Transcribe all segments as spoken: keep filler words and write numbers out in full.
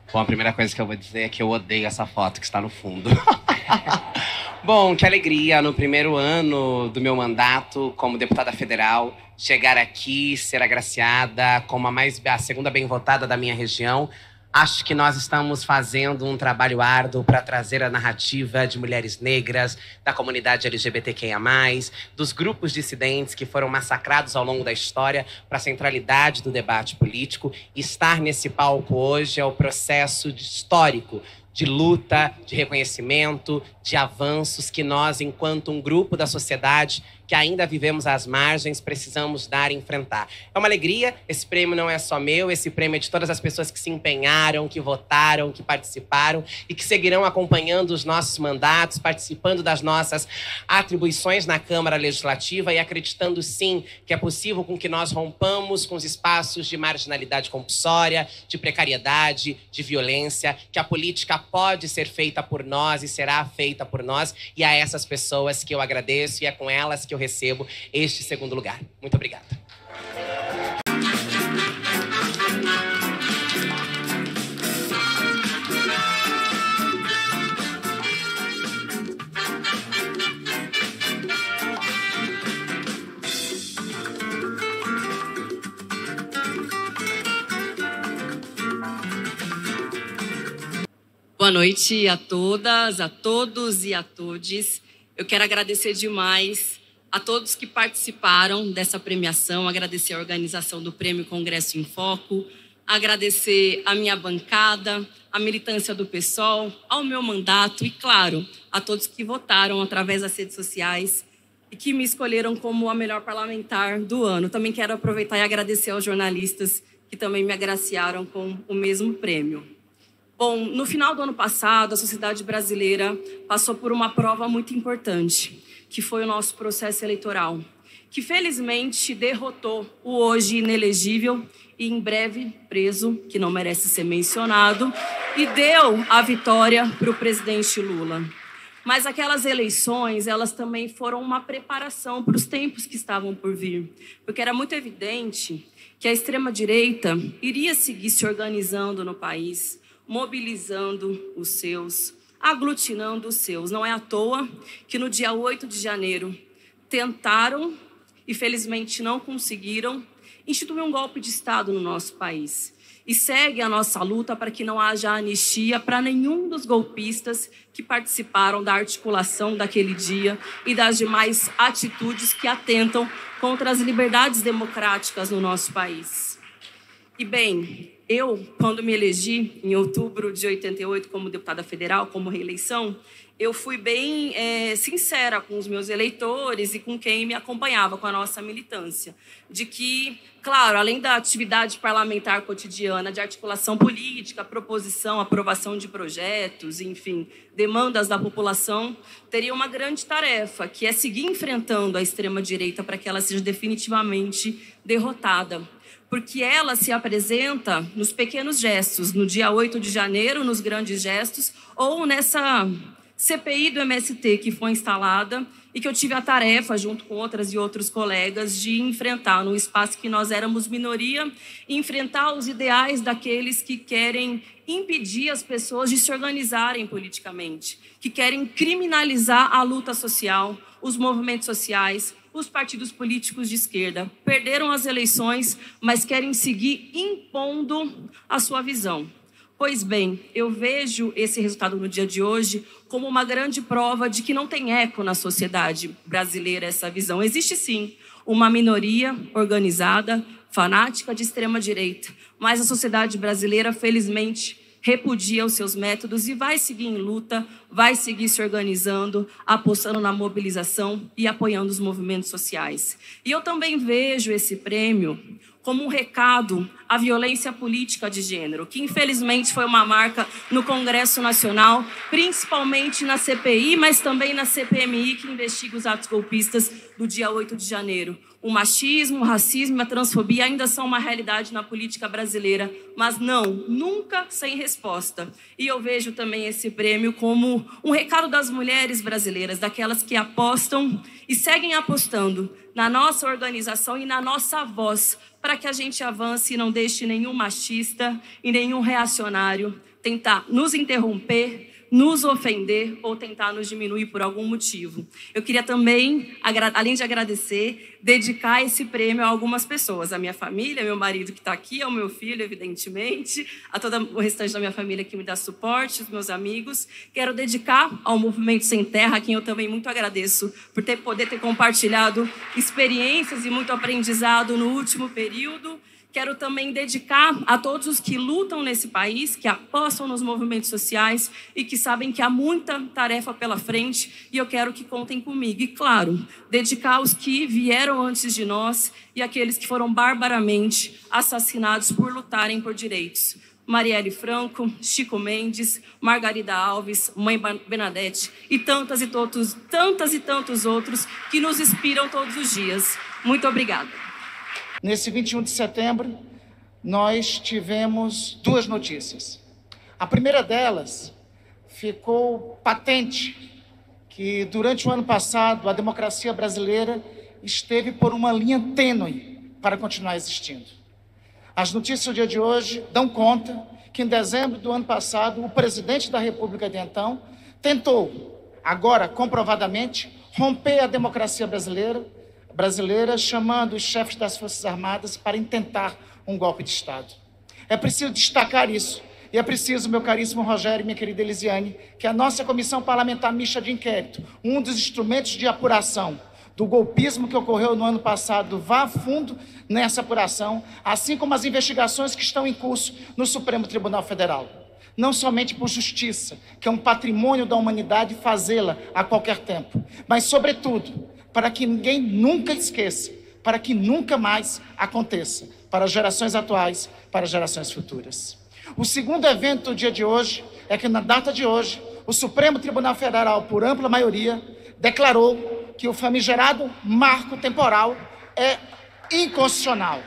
Bom, a primeira coisa que eu vou dizer é que eu odeio essa foto que está no fundo. Bom, que alegria no primeiro ano do meu mandato como deputada federal chegar aqui, ser agraciada como a, mais, a segunda bem votada da minha região. Acho que nós estamos fazendo um trabalho árduo para trazer a narrativa de mulheres negras, da comunidade L G B T Q I A mais, dos grupos dissidentes que foram massacrados ao longo da história para a centralidade do debate político. Estar nesse palco hoje é o processo histórico de luta, de reconhecimento, de avanços que nós, enquanto um grupo da sociedade que ainda vivemos às margens, precisamos dar e enfrentar. É uma alegria, esse prêmio não é só meu, esse prêmio é de todas as pessoas que se empenharam, que votaram, que participaram e que seguirão acompanhando os nossos mandatos, participando das nossas atribuições na Câmara Legislativa e acreditando, sim, que é possível com que nós rompamos com os espaços de marginalidade compulsória, de precariedade, de violência, que a política pode ser feita por nós e será feita por nós, e a essas pessoas que eu agradeço e é com elas que eu recebo este segundo lugar. Muito obrigada. Boa noite a todas, a todos e a todes. Eu quero agradecer demais a todos que participaram dessa premiação, agradecer a organização do Prêmio Congresso em Foco, agradecer a minha bancada, a militância do PSOL, ao meu mandato e, claro, a todos que votaram através das redes sociais e que me escolheram como a melhor parlamentar do ano. Também quero aproveitar e agradecer aos jornalistas que também me agraciaram com o mesmo prêmio. Bom, no final do ano passado, a sociedade brasileira passou por uma prova muito importante, que foi o nosso processo eleitoral, que felizmente derrotou o hoje inelegível e em breve preso, que não merece ser mencionado, e deu a vitória para o presidente Lula. Mas aquelas eleições, elas também foram uma preparação para os tempos que estavam por vir, porque era muito evidente que a extrema-direita iria seguir se organizando no país, mobilizando os seus, aglutinando os seus. Não é à toa que no dia oito de janeiro tentaram, e felizmente não conseguiram, instituir um golpe de Estado no nosso país. E segue a nossa luta para que não haja anistia para nenhum dos golpistas que participaram da articulação daquele dia e das demais atitudes que atentam contra as liberdades democráticas no nosso país. E bem, eu, quando me elegi, em outubro de oitenta e oito, como deputada federal, como reeleição, eu fui bem é, sincera com os meus eleitores e com quem me acompanhava, com a nossa militância, de que, claro, além da atividade parlamentar cotidiana, de articulação política, proposição, aprovação de projetos, enfim, demandas da população, teria uma grande tarefa, que é seguir enfrentando a extrema-direita para que ela seja definitivamente derrotada. Porque ela se apresenta nos pequenos gestos, no dia oito de janeiro, nos grandes gestos, ou nessa C P I do M S T que foi instalada e que eu tive a tarefa, junto com outras e outros colegas, de enfrentar, num espaço que nós éramos minoria, enfrentar os ideais daqueles que querem impedir as pessoas de se organizarem politicamente, que querem criminalizar a luta social, os movimentos sociais, os partidos políticos de esquerda. Perderam as eleições, mas querem seguir impondo a sua visão. Pois bem, eu vejo esse resultado no dia de hoje como uma grande prova de que não tem eco na sociedade brasileira essa visão. Existe sim uma minoria organizada, fanática de extrema-direita, mas a sociedade brasileira, felizmente, repudia os seus métodos e vai seguir em luta, vai seguir se organizando, apostando na mobilização e apoiando os movimentos sociais. E eu também vejo esse prêmio como um recado à violência política de gênero, que infelizmente foi uma marca no Congresso Nacional, principalmente na C P I, mas também na C P M I, que investiga os atos golpistas do dia oito de janeiro. O machismo, o racismo e a transfobia ainda são uma realidade na política brasileira, mas não, nunca sem resposta. E eu vejo também esse prêmio como um recado das mulheres brasileiras, daquelas que apostam e seguem apostando na nossa organização e na nossa voz, para que a gente avance e não deixe nenhum machista e nenhum reacionário tentar nos interromper, nos ofender ou tentar nos diminuir por algum motivo. Eu queria também, além de agradecer, dedicar esse prêmio a algumas pessoas. A minha família, meu marido que está aqui, ao meu filho, evidentemente, a todo o restante da minha família que me dá suporte, os meus amigos. Quero dedicar ao Movimento Sem Terra, a quem eu também muito agradeço por ter, poder ter compartilhado experiências e muito aprendizado no último período. Quero também dedicar a todos os que lutam nesse país, que apostam nos movimentos sociais e que sabem que há muita tarefa pela frente e eu quero que contem comigo. E, claro, dedicar aos que vieram antes de nós e aqueles que foram barbaramente assassinados por lutarem por direitos. Marielle Franco, Chico Mendes, Margarida Alves, Mãe Bernadette e tantas e todos, tantas e tantos outros que nos inspiram todos os dias. Muito obrigada. Nesse vinte e um de setembro, nós tivemos duas notícias. A primeira delas, ficou patente que durante o ano passado a democracia brasileira esteve por uma linha tênue para continuar existindo. As notícias do dia de hoje dão conta que em dezembro do ano passado o presidente da República de então tentou, agora comprovadamente, romper a democracia brasileira, brasileira, chamando os chefes das Forças Armadas para intentar um golpe de Estado. É preciso destacar isso. E é preciso, meu caríssimo Rogério e minha querida Elisiane, que a nossa Comissão Parlamentar Mista de Inquérito, um dos instrumentos de apuração do golpismo que ocorreu no ano passado, vá a fundo nessa apuração, assim como as investigações que estão em curso no Supremo Tribunal Federal. Não somente por justiça, que é um patrimônio da humanidade fazê-la a qualquer tempo, mas, sobretudo, para que ninguém nunca esqueça, para que nunca mais aconteça, para as gerações atuais, para as gerações futuras. O segundo evento do dia de hoje é que, na data de hoje, o Supremo Tribunal Federal, por ampla maioria, declarou que o famigerado marco temporal é inconstitucional,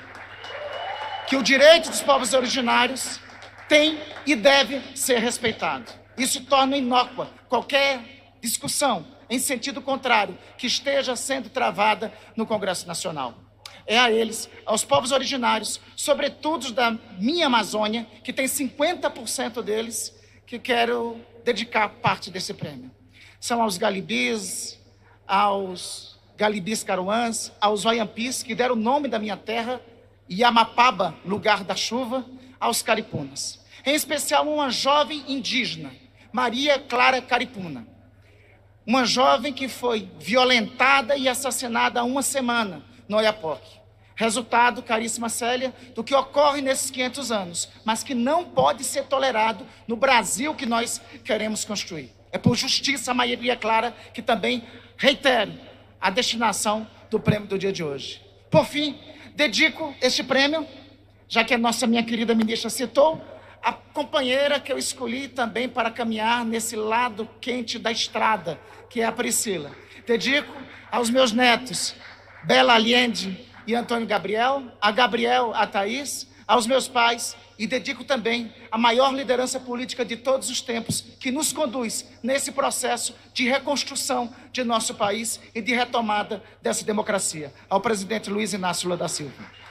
que o direito dos povos originários tem e deve ser respeitado. Isso torna inócua qualquer discussão em sentido contrário, que esteja sendo travada no Congresso Nacional. É a eles, aos povos originários, sobretudo da minha Amazônia, que tem cinquenta por cento deles, que quero dedicar parte desse prêmio. São aos galibis, aos galibis caruãs, aos waiampis, que deram o nome da minha terra, Yamapaba, lugar da chuva, aos caripunas. Em especial uma jovem indígena, Maria Clara Caripuna. Uma jovem que foi violentada e assassinada há uma semana no Oiapoque. Resultado, caríssima Célia, do que ocorre nesses quinhentos anos, mas que não pode ser tolerado no Brasil que nós queremos construir. É por justiça, Maria Clara, que também reitero a destinação do prêmio do dia de hoje. Por fim, dedico este prêmio, já que a nossa minha querida ministra citou, a companheira que eu escolhi também para caminhar nesse lado quente da estrada, que é a Priscila. Dedico aos meus netos, Bela Allende e Antônio Gabriel, a Gabriel, a Thaís, aos meus pais, e dedico também a maior liderança política de todos os tempos, que nos conduz nesse processo de reconstrução de nosso país e de retomada dessa democracia, ao presidente Luiz Inácio Lula da Silva.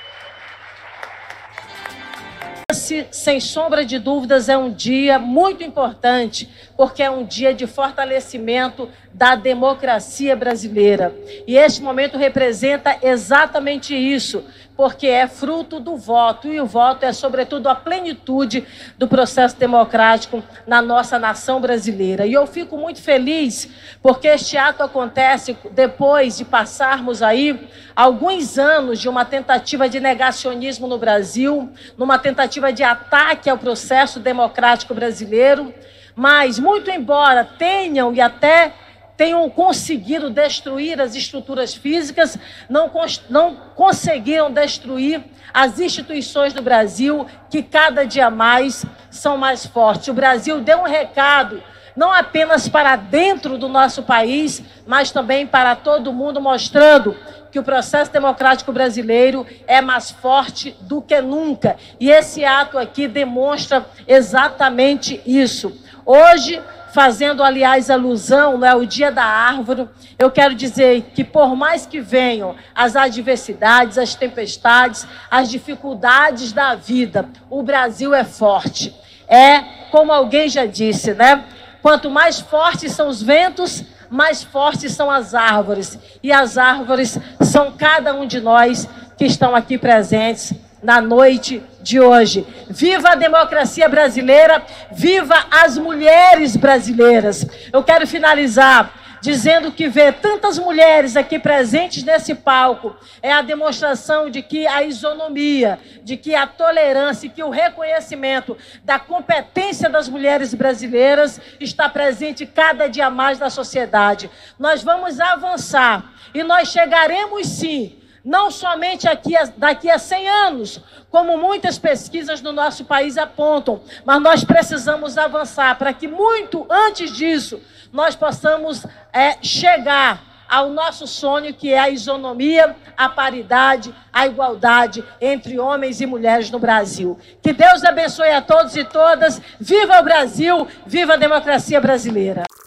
Esse, sem sombra de dúvidas, é um dia muito importante, porque é um dia de fortalecimento da democracia brasileira. E este momento representa exatamente isso, porque é fruto do voto, e o voto é, sobretudo, a plenitude do processo democrático na nossa nação brasileira. E eu fico muito feliz, porque este ato acontece depois de passarmos aí alguns anos de uma tentativa de negacionismo no Brasil, numa tentativa de ataque ao processo democrático brasileiro, mas, muito embora tenham e até tenham conseguido destruir as estruturas físicas, não, não conseguiram destruir as instituições do Brasil, que cada dia mais são mais fortes. O Brasil deu um recado, não apenas para dentro do nosso país, mas também para todo mundo, mostrando que o processo democrático brasileiro é mais forte do que nunca. E esse ato aqui demonstra exatamente isso. Hoje, fazendo, aliás, alusão, né, ao Dia da Árvore, eu quero dizer que, por mais que venham as adversidades, as tempestades, as dificuldades da vida, o Brasil é forte. É, como alguém já disse, né? Quanto mais fortes são os ventos, mais fortes são as árvores. E as árvores são cada um de nós que estão aqui presentes na noite de hoje. Viva a democracia brasileira, viva as mulheres brasileiras. Eu quero finalizar dizendo que ver tantas mulheres aqui presentes nesse palco é a demonstração de que a isonomia, de que a tolerância e que o reconhecimento da competência das mulheres brasileiras está presente cada dia mais na sociedade. Nós vamos avançar e nós chegaremos sim, não somente aqui, daqui a cem anos, como muitas pesquisas no nosso país apontam, mas nós precisamos avançar para que muito antes disso nós possamos é, chegar ao nosso sonho, que é a isonomia, a paridade, a igualdade entre homens e mulheres no Brasil. Que Deus abençoe a todos e todas. Viva o Brasil, viva a democracia brasileira.